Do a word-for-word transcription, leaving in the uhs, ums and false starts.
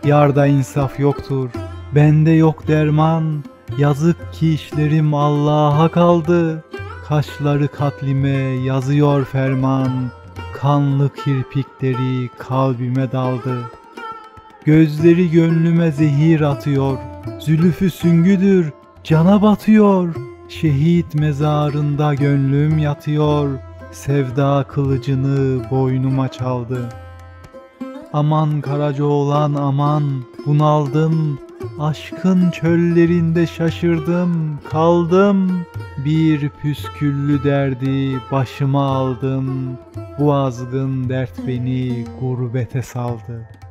Yarda insaf yoktur, bende yok derman. Yazık ki işlerim Allah'a kaldı. Kaşları katlime yazıyor ferman. Kanlı kirpikleri kalbime daldı. Gözleri gönlüme zehir atıyor. Zülüfü süngüdür, cana batıyor. Şehit mezarında gönlüm yatıyor. Sevda kılıcını boynuma çaldı. Aman Karacaoğlan aman, bunaldım. Aşkın çöllerinde şaşırdım, kaldım. Bir püsküllü derdi başıma aldım. Bu azgın dert beni gurbete saldı.